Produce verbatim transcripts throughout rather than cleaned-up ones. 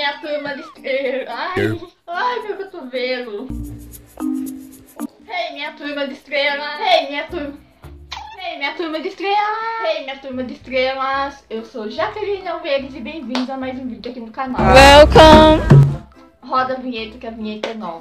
minha turma de estrela. Ai, ai, meu cotovelo. Hey, minha turma de estrela. Hey, minha turma. Hey, minha turma de estrelas. Hey, minha turma de estrelas. Eu sou Jaqueline Alves e bem-vindos a mais um vídeo aqui no canal. Welcome! Roda a vinheta, que a vinheta é nova.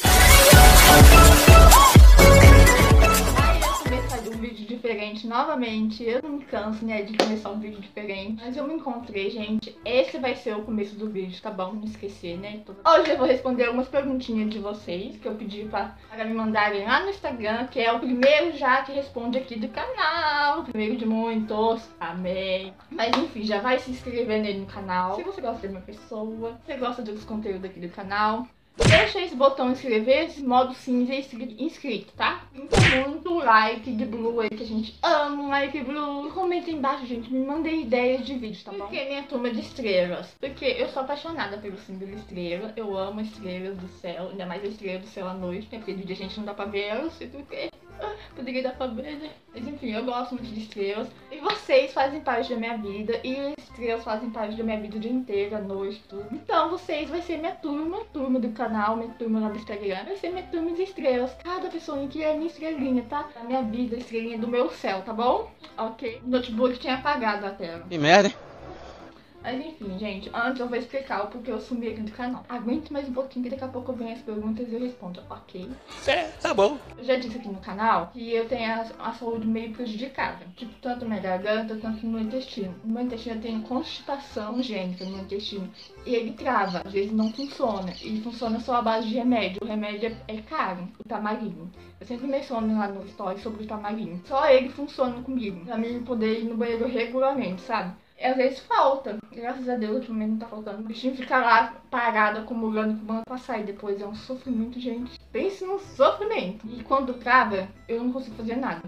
Começar um vídeo diferente novamente. Eu não me canso, né, de começar um vídeo diferente. Mas eu me encontrei, gente. Esse vai ser o começo do vídeo, tá bom? Não esquecer, né? Hoje eu vou responder algumas perguntinhas de vocês que eu pedi pra, para me mandarem lá no Instagram, que é o primeiro já que responde aqui do canal. O primeiro de muitos. Amém. Mas enfim, já vai se inscrevendo aí no canal. Se você gosta da minha pessoa, se você gosta dos conteúdos aqui do canal, deixa esse botão inscrever, esse modo cinza inscrito, tá? Então, muito like de blue aí, que a gente ama um like blue. E comenta aí embaixo, gente, me mandem ideias de vídeo, tá bom? Porque minha turma de estrelas. Porque eu sou apaixonada pelo símbolo estrela. Eu amo estrelas do céu, ainda mais a estrela do céu à noite, né? Porque de dia a gente não dá pra ver elas, sei porque poderia dar pra ver, né? Mas enfim, eu gosto muito de estrelas. E vocês fazem parte da minha vida. E as estrelas fazem parte da minha vida o dia inteiro, à noite, tudo. Então vocês vai ser minha turma, turma do canal, minha turma lá do Instagram. Vai ser minha turma de estrelas. Cada pessoa aqui é minha estrelinha, tá? Da minha vida, estrelinha do meu céu, tá bom? Ok. O notebook tinha apagado a tela. Que merda, hein? Mas enfim, gente, antes eu vou explicar o porquê eu sumi aqui do canal. Aguente mais um pouquinho que daqui a pouco eu venho as perguntas e eu respondo, ok? É, tá bom. Eu já disse aqui no canal que eu tenho a, a saúde meio prejudicada. Tipo, tanto na garganta quanto no intestino. No meu intestino eu tenho constipação congênita no meu intestino. E ele trava, às vezes não funciona. E funciona só à base de remédio. O remédio é, é caro, o Tamarine. Eu sempre menciono lá no story sobre o Tamarine. Só ele funciona comigo, pra mim poder ir no banheiro regularmente, sabe? E às vezes falta. Graças a Deus, ultimamente não tá faltando. O bichinho fica lá parado, acumulando com banho pra sair depois. É um sofrimento, gente. Pense num sofrimento. E quando trava, eu não consigo fazer nada.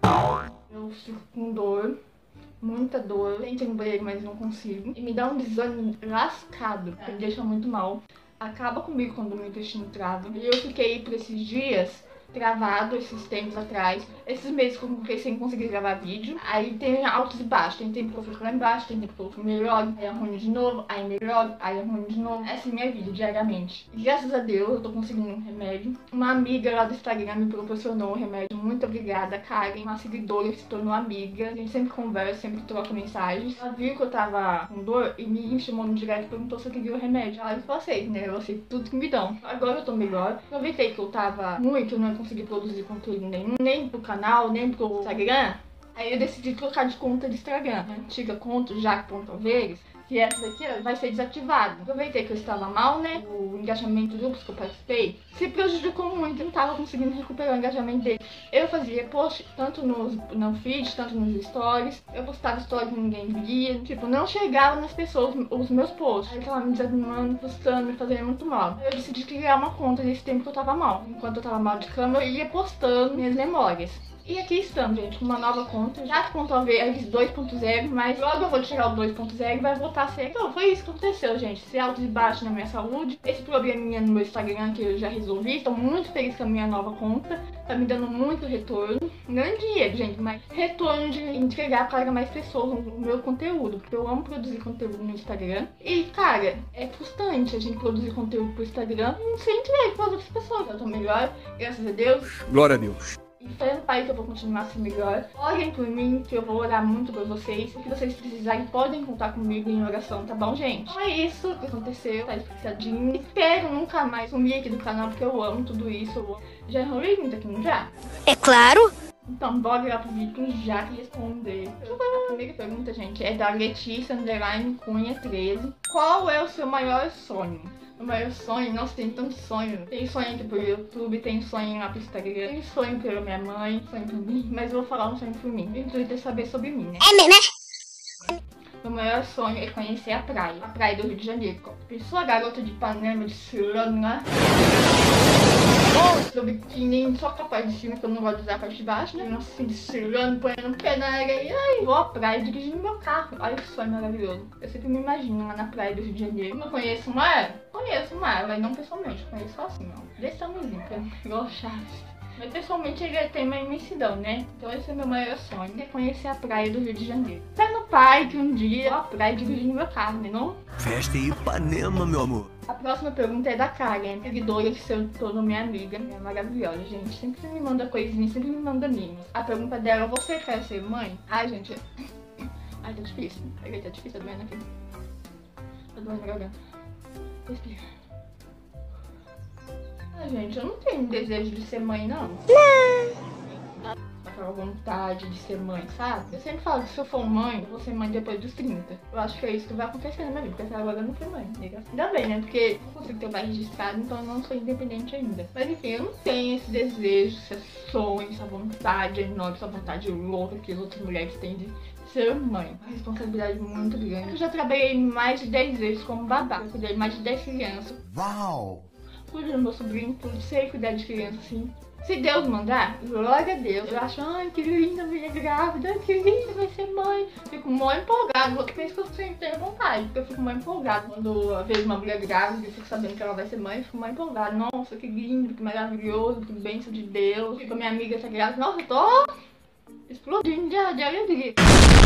Eu fico com dor. Muita dor. Tento ir no banheiro, mas não consigo. E me dá um desânimo lascado. Que me deixa muito mal. Acaba comigo quando o meu intestino trava. E eu fiquei por esses dias travado esses tempos atrás. Esses meses que eu fiquei sem conseguir gravar vídeo. Aí tem altos e baixos. Tem tempo que eu fico lá embaixo, tem tempo que eu fico melhor, aí é ruim de novo, aí melhor, aí é ruim de novo. Essa é minha vida diariamente. E graças a Deus eu tô conseguindo um remédio. Uma amiga lá do Instagram me proporcionou um remédio. Muito obrigada, Karen. Uma seguidora que se tornou amiga. A gente sempre conversa, sempre troca mensagens. Ela viu que eu tava com dor e me chamou no direct e perguntou se eu queria o remédio. Ela falou assim, né? Eu aceito tudo que me dão. Agora eu tô melhor. Aproveitei que eu tava muito, eu não consegui produzir conteúdo nenhum, nem pro canal, nem pro Instagram. Aí eu decidi trocar de conta de Instagram. Minha antiga conta, jaque ponto alves, que essa daqui vai ser desativada. Aproveitei que eu estava mal, né? O engajamento dos grupos que eu participei se prejudicou muito. Eu não tava conseguindo recuperar o engajamento dele. Eu fazia post tanto nos, no feed, tanto nos stories. Eu postava stories e ninguém via. Tipo, não chegava nas pessoas os meus posts. Aí tava me desanimando, postando, me fazendo muito mal. Eu decidi criar uma conta nesse tempo que eu tava mal. Enquanto eu tava mal de cama, eu ia postando minhas memórias. E aqui estamos, gente, com uma nova conta, jaque ponto alves dois ponto zero, mas logo eu vou tirar o dois ponto zero e vai voltar a ser. Então, foi isso que aconteceu, gente. Esse alto e baixo na minha saúde, esse probleminha no meu Instagram que eu já resolvi. Estou muito feliz com a minha nova conta, tá me dando muito retorno. Não é dinheiro, gente, mas retorno de entregar para mais pessoas o meu conteúdo, porque eu amo produzir conteúdo no Instagram. E, cara, é frustrante a gente produzir conteúdo pro Instagram e sem entregar para outras pessoas. Eu tô melhor, graças a Deus. Glória a Deus. E fé no Pai que eu vou continuar a ser melhor. Orem por mim, que eu vou orar muito por vocês. O que vocês precisarem, podem contar comigo em oração, tá bom, gente? Então é isso que aconteceu, tá explicadinho. Espero nunca mais sumir aqui do canal, porque eu amo tudo isso. Eu já enrolei muito aqui, não já? É claro! Então, bora lá pro vídeo já que responder. A primeira pergunta, gente, é da Letícia Underline Cunha treze. Qual é o seu maior sonho? O maior sonho, nossa, tem tanto sonho. Tem sonho aqui pro YouTube, tem sonho lá pro Instagram, tem sonho pela minha mãe, sonho por mim, mas eu vou falar um sonho por mim. O intuito é saber sobre mim, né? É, né? O maior sonho é conhecer a praia, a praia do Rio de Janeiro. Pensou a garota de Ipanema desfilando lá? Meu biquininho só com a parte de cima, que eu não gosto de usar a parte de baixo, né? Nossa, assim, desfilando, ponhando o pé na areia. Ai, vou à praia dirigindo meu carro. Olha que sonho maravilhoso. Eu sempre me imagino lá na praia do Rio de Janeiro. Eu conheço o mar? Conheço o mar, mas não pessoalmente. Conheço só assim, ó. Desse tamanhozinho, igual Chaves. Mas pessoalmente ele tem uma imensidão, né? Então esse é o meu maior sonho, é conhecer a praia do Rio de Janeiro. Pé no pai que um dia a praia dirigindo meu carro, né não? Festa em Ipanema, meu amor. A próxima pergunta é da Karen, seguidora que se tornou minha amiga. É maravilhosa, gente. Sempre me manda coisinhas, sempre me manda mimos. A pergunta dela, você quer ser mãe? Ai, gente. Ai, tá difícil. Peraí, tá difícil, tá doendo aqui. Tá doendo a garganta. Respira. Ai, gente, eu não tenho desejo de ser mãe, não. Aquela vontade de ser mãe, sabe? Eu sempre falo que se eu for mãe, eu vou ser mãe depois dos trinta. Eu acho que é isso que vai acontecer na minha vida, porque até agora eu não fui mãe, amiga. Ainda bem, né? Porque eu não consigo ter o pai registrado, então eu não sou independente ainda. Mas enfim, eu não tenho esse desejo, esse sonho, essa vontade enorme, essa vontade louca que as outras mulheres têm de ser mãe. Uma responsabilidade muito grande. Eu já trabalhei mais de dez vezes como babá. Eu cuidei mais de dez crianças. Uau! Cuidei do meu sobrinho, tudo. Sei cuidar de criança, assim. Se Deus mandar, glória a Deus. Eu acho, ai, que linda, mulher grávida, que linda, vai ser mãe. Fico muito empolgada. Outra vez que eu sempre tenho vontade, porque eu fico muito empolgada. Quando eu vejo uma mulher grávida e fico sabendo que ela vai ser mãe, eu fico muito empolgada. Nossa, que lindo, que maravilhoso, que bênção de Deus. Fico, a minha amiga tá grávida. Nossa, eu tô explodindo de, de alegria.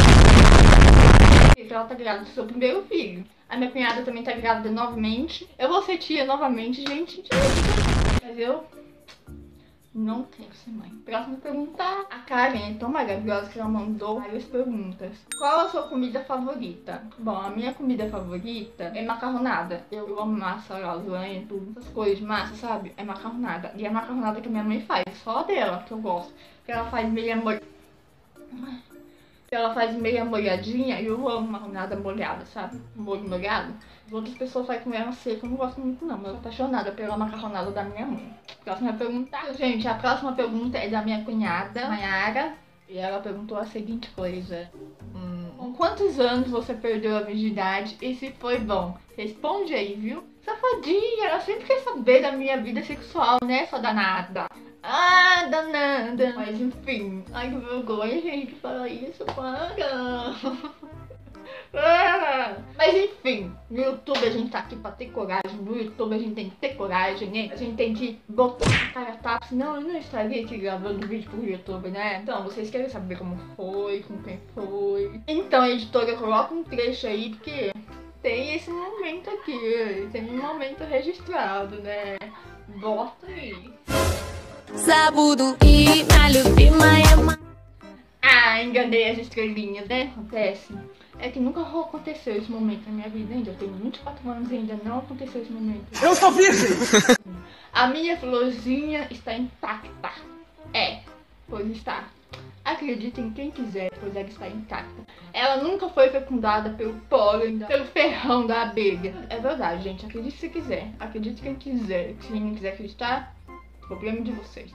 Ela tá grávida do seu primeiro filho. A minha cunhada também tá grávida novamente. Eu vou ser tia novamente, gente. Mas eu não quero ser mãe. Próxima pergunta. A Karen é tão maravilhosa que ela mandou várias perguntas. Qual a sua comida favorita? Bom, a minha comida favorita é macarronada. Eu amo massa, lasanha, tudo. Essas coisas de massa, sabe? É macarronada. E é a macarronada que a minha mãe faz. Só dela que eu gosto. Que ela faz meia molhada. Ela faz meia molhadinha e eu amo macarronada molhada, sabe? Molho molhado. As outras pessoas fazem com ela seca, eu não gosto muito não. Mas eu tô apaixonada pela macarronada da minha mãe. Próxima pergunta. Gente, a próxima pergunta é da minha cunhada, Mayara. E ela perguntou a seguinte coisa. Hum, com quantos anos você perdeu a virgindade e se foi bom? Responde aí, viu? Safadinha, ela sempre quer saber da minha vida sexual, né, sua danada? Ah, danada. Mas enfim. Ai, que vergonha, gente, falar isso, para. Ah, mas enfim, no YouTube a gente tá aqui pra ter coragem. No YouTube a gente tem que ter coragem, né? A gente tem que botar a cara a tapa, senão eu não estaria aqui gravando vídeo pro YouTube, né? Então, vocês querem saber como foi, com quem foi. Então, editora, coloca um trecho aí, porque tem esse momento aqui. Tem um momento registrado, né? Bota aí. Sabudo e minha любимая. Ah, enganei as estrelinhas, né? Acontece. É que nunca aconteceu esse momento na minha vida ainda. Eu tenho vinte e quatro anos e ainda não aconteceu esse momento. Eu sou virgem! A minha florzinha está intacta. É, pois está. Acreditem quem quiser, pois ela está intacta. Ela nunca foi fecundada pelo pólen, pelo ferrão da abelha. É verdade, gente. Acredite se quiser. Acredite quem quiser. Se ninguém quiser acreditar, problema de vocês.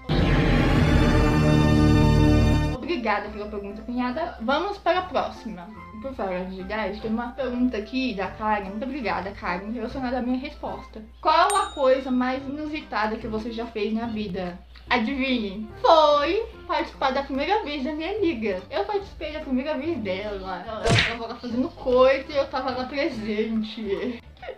Obrigada pela pergunta, cunhada. Vamos para a próxima. Por falar de idade, tem uma pergunta aqui da Karen. Muito obrigada, Karen, relacionada à minha resposta. Qual a coisa mais inusitada que você já fez na vida? Adivinhe? Foi participar da primeira vez da minha amiga. Eu participei da primeira vez dela. Ela tava lá fazendo coisa e eu tava lá presente.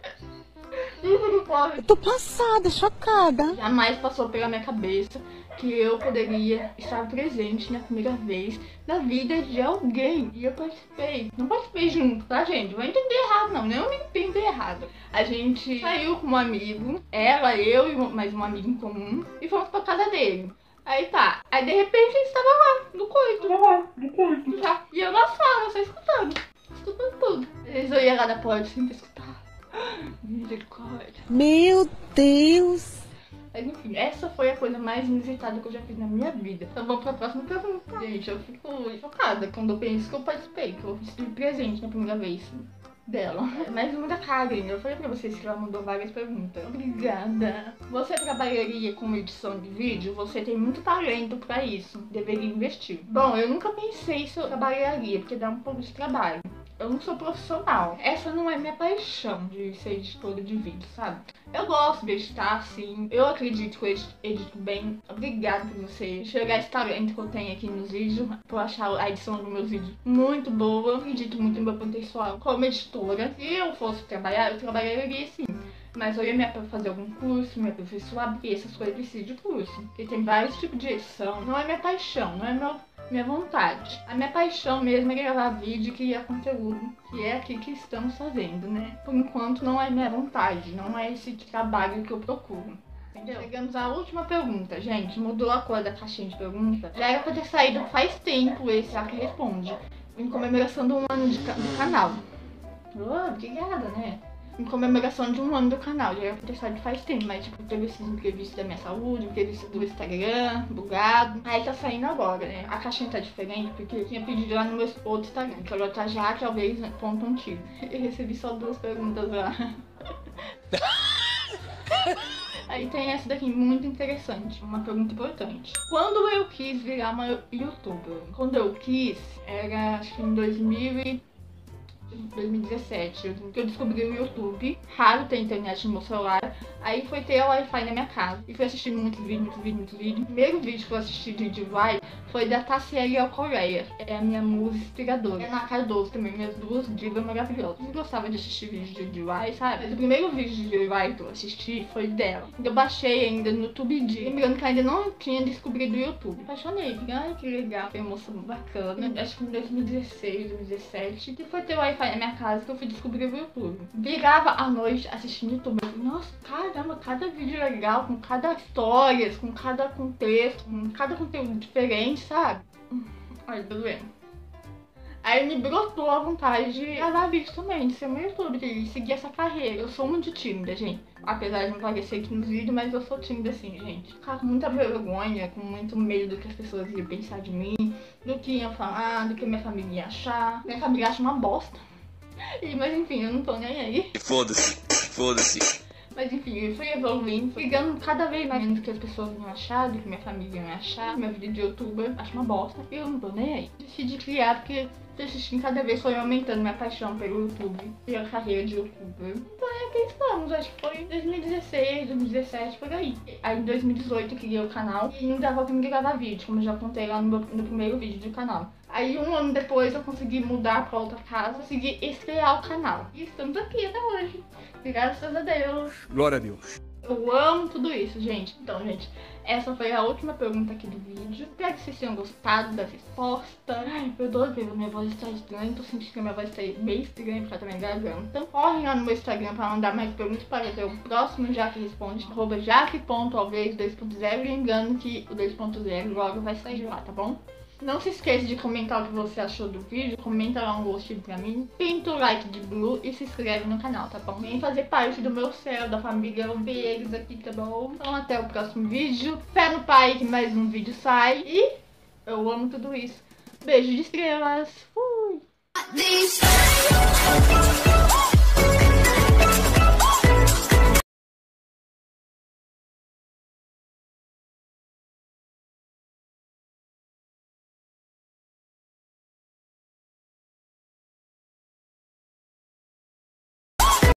Eu tô passada, chocada. Jamais passou pela minha cabeça que eu poderia estar presente na primeira vez na vida de alguém. E eu participei. Não participei junto, tá, gente? Não vai entender errado, não. Não me entender errado. A gente saiu com um amigo, ela, eu e mais um amigo em comum, e fomos pra casa dele. Aí tá. Aí de repente a gente tava lá, no coito. Lá, no coito. Já. E eu na sala, só escutando. Escutando tudo. Eles olharam lá da porta assim pra escutar. Misericórdia. Meu Deus. Mas enfim, essa foi a coisa mais inusitada que eu já fiz na minha vida. Então vamos pra próxima pergunta. Gente, eu fico chocada quando eu penso que eu participei, que eu estive presente na primeira vez dela. Mais uma da Karen. Eu falei pra vocês que ela mandou várias perguntas. Obrigada. Você trabalharia com edição de vídeo? Você tem muito talento pra isso. Deveria investir. Bom, eu nunca pensei se eu trabalharia, porque dá um pouco de trabalho. Eu não sou profissional. Essa não é minha paixão de ser editora de vídeo, sabe? Eu gosto de editar, sim. Eu acredito que eu edito bem. Obrigada por você enxergar esse talento que eu tenho aqui nos vídeos. Por achar a edição dos meus vídeos muito boa. Eu acredito muito no meu potencial como editora. Se eu fosse trabalhar, eu trabalharia sim. Mas eu ia me fazer algum curso, me aperfeiçoar, porque essas coisas precisam de curso. Porque tem vários tipos de edição. Não é minha paixão, não é meu... minha vontade. A minha paixão mesmo é gravar vídeo e criar conteúdo, que é aqui que estamos fazendo, né? Por enquanto não é minha vontade, não é esse trabalho que eu procuro. Entendeu? Chegamos à última pergunta, gente. Mudou a cor da caixinha de pergunta. Já era pra ter saído faz tempo esse Já Que Responde, em comemoração do um ano de, do canal. Oh, obrigada, né? Em comemoração de um ano do canal. Já era pra ter saído faz tempo, mas tipo, teve esses imprevistos da minha saúde, imprevisto do Instagram, bugado. Aí tá saindo agora, né? A caixinha tá diferente porque eu tinha pedido lá no meu outro Instagram, que agora tá já, talvez, ponto antigo. Eu recebi só duas perguntas lá. Aí tem essa daqui, muito interessante, uma pergunta importante. Quando eu quis virar uma youtuber? Quando eu quis, era acho que em dois mil e dezessete, que eu descobri o YouTube. Raro ter internet no meu celular. Aí foi ter o Wi-Fi na minha casa. E fui assistindo muitos vídeos, muitos vídeos, muitos vídeos. O primeiro vídeo que eu assisti de D I Y foi da Tassiele Alcoreia. É a minha musa inspiradora. É na Cardoso também, minhas duas divas maravilhosas. Eu gostava de assistir vídeos de D I Y, sabe? Mas o primeiro vídeo de D I Y que eu assisti foi dela. Eu baixei ainda no TubeD. Lembrando que ainda não tinha descobrido o YouTube. Apaixonei. Ai, que legal. Foi uma moça bacana. Acho que em dois mil e dezesseis, dois mil e dezessete. E foi ter o Wi-Fi na minha casa que eu fui descobrir o YouTube. Virava à noite assistindo YouTube. Eu falei, nossa, caramba, cada vídeo legal, com cada história, com cada contexto, com cada conteúdo diferente, sabe? Ai, tá doendo. Aí me brotou a vontade de gravar vídeo também, de ser uma youtuber e seguir essa carreira. Eu sou muito tímida, gente. Apesar de não parecer aqui nos vídeos, mas eu sou tímida assim, gente. Ficava com muita vergonha, com muito medo do que as pessoas iam pensar de mim, do que iam falar, do que minha família ia achar. Minha família acha uma bosta. E, mas enfim, eu não tô nem aí. Foda-se, foda-se. Mas enfim, eu fui evoluindo, fui ligando cada vez mais do que as pessoas iam achar, do que minha família ia achar. Minha vida de youtuber acho uma bosta. E eu não tô nem aí. Decidi criar porque assistindo cada vez foi aumentando minha paixão pelo YouTube e a carreira de youtuber. Então é aqui estamos, acho que foi em dois mil e dezesseis, dois mil e dezessete, por aí. Aí em dois mil e dezoito eu criei o canal e não dava pra me gravar vídeo, como eu já contei lá no, meu, no primeiro vídeo do canal. Aí um ano depois eu consegui mudar pra outra casa, consegui estrear o canal. E estamos aqui até hoje, graças a Deus. Glória a Deus. Eu amo tudo isso, gente. Então, gente, essa foi a última pergunta aqui do vídeo. Espero que vocês tenham gostado da resposta. Ai, eu tô vendo, minha voz está estranha. Tô sentindo que a minha voz está bem estranha por causa da minha garganta. Então, correm lá no meu Instagram pra mandar mais perguntas para ter o próximo Já Que Responde. Arroba jaque ponto alves dois ponto zero. Lembrando que o dois ponto zero logo vai sair lá, tá bom? Não se esqueça de comentar o que você achou do vídeo, comenta lá um gostinho pra mim, pinta o like de blue e se inscreve no canal, tá bom? Vem fazer parte do meu céu, da família Ovelhas aqui, tá bom? Então até o próximo vídeo, fé no pai que mais um vídeo sai e eu amo tudo isso. Beijo de estrelas, fui!